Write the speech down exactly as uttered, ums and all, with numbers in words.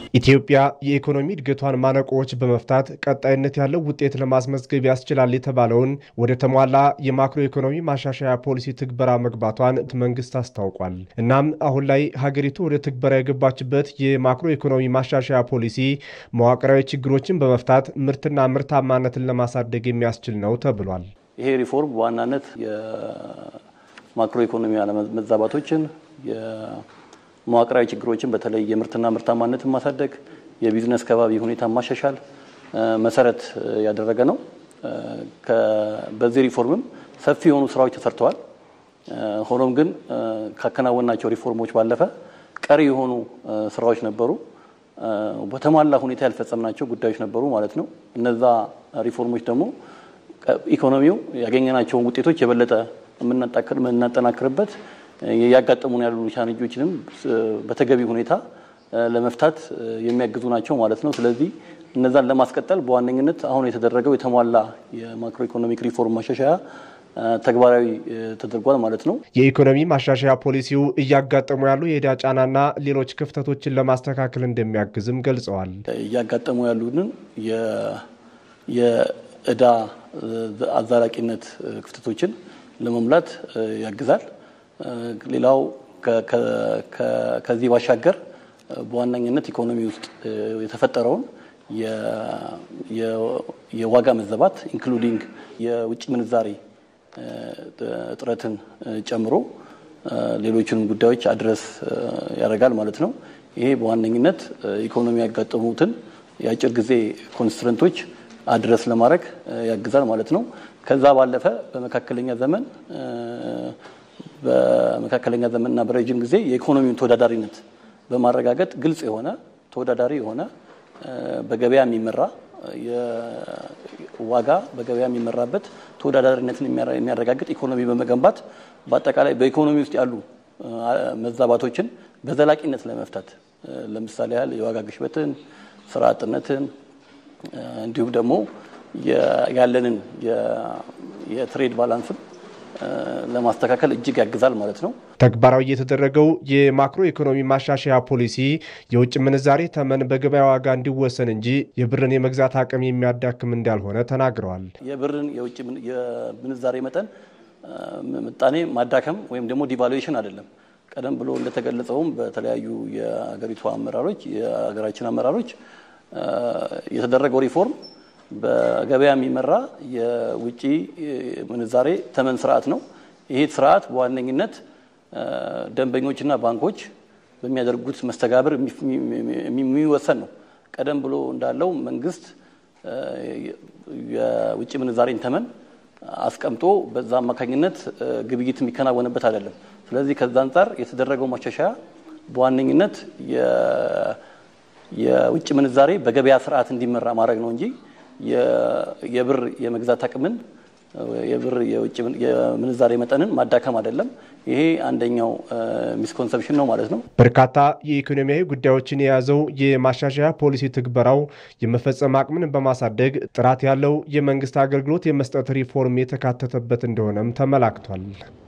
ኢትዮጵያ የኢኮኖሚ እድገቷን ማነቆዎች በመፍታት ቀጣይነት ያለው ውጤት ለማስመዝገብ ያስችላል የተባለውን ወደ ተሟላ የማክሮ ኢኮኖሚ ማሻሻያ ፖሊሲ ትግበራ መግባቷን መንግስት አስታውቋል። እናም አሁን ላይ ሀገሪቱ ወደ ትግበራ የገባችበት የማክሮ ኢኮኖሚ ማሻሻያ ፖሊሲ መዋቅራዊ ችግሮችን በመፍታት ምርትና ምርታማነትን ለማሳደግ የሚያስችል ነው ተብሏል። ይሄ ሪፎርም በዋናነት የማክሮ ኢኮኖሚ አለመዛባቶችን መዋቅራዊ ችግሮችን በተለይ የምርትና ምርታማነትን ማሳደግ የቢዝነስ ከባቢ ሁኔታ ማሻሻል መሰረት ያደረገ ነው። በዚህ ሪፎርምም ሰፊ የሆኑ ስራዎች ተሰርተዋል። ሆኖም ግን ካከናወናቸው ሪፎርሞች ባለፈ ቀሪ የሆኑ ስራዎች ነበሩ። በተሟላ ሁኔታ ያልፈጸምናቸው ጉዳዮች ነበሩ ማለት ነው። እነዛ ሪፎርሞች ደግሞ ኢኮኖሚው ያገኘናቸውን ውጤቶች የበለጠ የምናጠናክርበት ያጋጠሙን ያሉ ቻሌንጆችንም በተገቢ ሁኔታ ለመፍታት የሚያግዙ ናቸው ማለት ነው። ስለዚህ እነዛን ለማስቀጠል በዋነኝነት አሁን የተደረገው የተሟላ የማክሮ ኢኮኖሚክ ሪፎርም ማሻሻያ ተግባራዊ ተደርጓል ማለት ነው። የኢኮኖሚ ማሻሻያ ፖሊሲው እያጋጠሙ ያሉ የዕዳ ጫናና ሌሎች ክፍተቶችን ለማስተካከል እንደሚያግዝም ገልጸዋል። እያጋጠሙ ያሉንን የዕዳ አዛላቂነት ክፍተቶችን ለመሙላት ያግዛል። ሌላው ከዚህ ባሻገር በዋናኝነት ኢኮኖሚ ውስጥ የተፈጠረውን የዋጋ መዘባት ኢንክሉዲንግ የውጭ ምንዛሪ እጥረትን ጨምሮ ሌሎችን ጉዳዮች አድረስ ያደርጋል ማለት ነው። ይሄ በዋናኝነት ኢኮኖሚ ያጋጠሙትን የአጭር ጊዜ ኮንስትረንቶች አድረስ ለማድረግ ያግዛል ማለት ነው። ከዛ ባለፈ በመካከለኛ ዘመን በመካከለኛ ዘመንና በረጅም ጊዜ የኢኮኖሚውን ተወዳዳሪነት በማረጋገጥ ግልጽ የሆነ ተወዳዳሪ የሆነ በገበያ የሚመራ የዋጋ በገበያ የሚመራበት ተወዳዳሪነትን የሚያረጋግጥ ኢኮኖሚ በመገንባት በአጠቃላይ በኢኮኖሚ ውስጥ ያሉ መዛባቶችን በዘላቂነት ለመፍታት ለምሳሌ ያህል የዋጋ ግሽበትን፣ ስራ አጥነትን እንዲሁም ደግሞ ያለንን የትሬድ ባላንስን ለማስተካከል እጅግ ያግዛል ማለት ነው። ተግባራዊ የተደረገው የማክሮ ኢኮኖሚ ማሻሻያ ፖሊሲ የውጭ ምንዛሬ ተመን በገበያ ዋጋ እንዲወሰን እንጂ የብርን የመግዛት አቅም የሚያዳክም እንዳልሆነ ተናግረዋል። የብርን የውጭ ምንዛሬ መጠን ምጣኔ ማዳከም ወይም ደግሞ ዲቫሉዌሽን አይደለም። ቀደም ብሎ እንደተገለጸውም በተለያዩ የሀገሪቱ አመራሮች የሀገራችን አመራሮች የተደረገው ሪፎርም በገበያ የሚመራ የውጪ ምንዛሬ ተመን ስርዓት ነው። ይሄ ስርዓት በዋነኝነት ደንበኞችና ባንኮች በሚያደርጉት መስተጋብር የሚወሰን ነው። ቀደም ብሎ እንዳለው መንግስት የውጪ ምንዛሬን ተመን አስቀምጦ በዛ አማካኝነት ግብይት የሚከናወንበት አይደለም። ስለዚህ ከዛ አንፃር የተደረገው ማሻሻያ በዋነኝነት የውጪ ምንዛሬ በገበያ ስርዓት እንዲመራ ማድረግ ነው እንጂ የብር የመግዛት አቅምን የብር የውጭ የምንዛሬ መጠንን ማዳከም አይደለም። ይሄ አንደኛው ሚስኮንሰፕሽን ነው ማለት ነው። በርካታ የኢኮኖሚያዊ ጉዳዮችን የያዘው የማሻሻያ ፖሊሲ ትግበራው የመፈጸም አቅምን በማሳደግ ጥራት ያለው የመንግስት አገልግሎት የመስጠት ሪፎርም የተካተተበት እንደሆነም ተመላክቷል።